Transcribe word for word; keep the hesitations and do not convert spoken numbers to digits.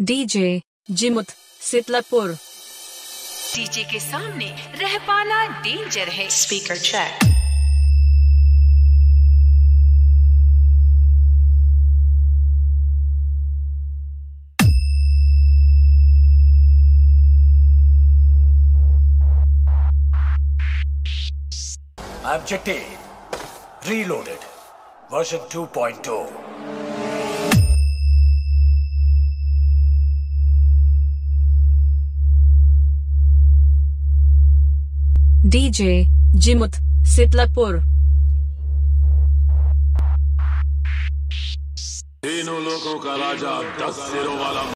DJ Jimut सितलापुर। DJ के सामने रह पाना डेंजर है। Speaker check. Objective Reloaded version two point oh. DJ Jimut Sitlapur. तीनों लोगों का राजा दस सिरों वाला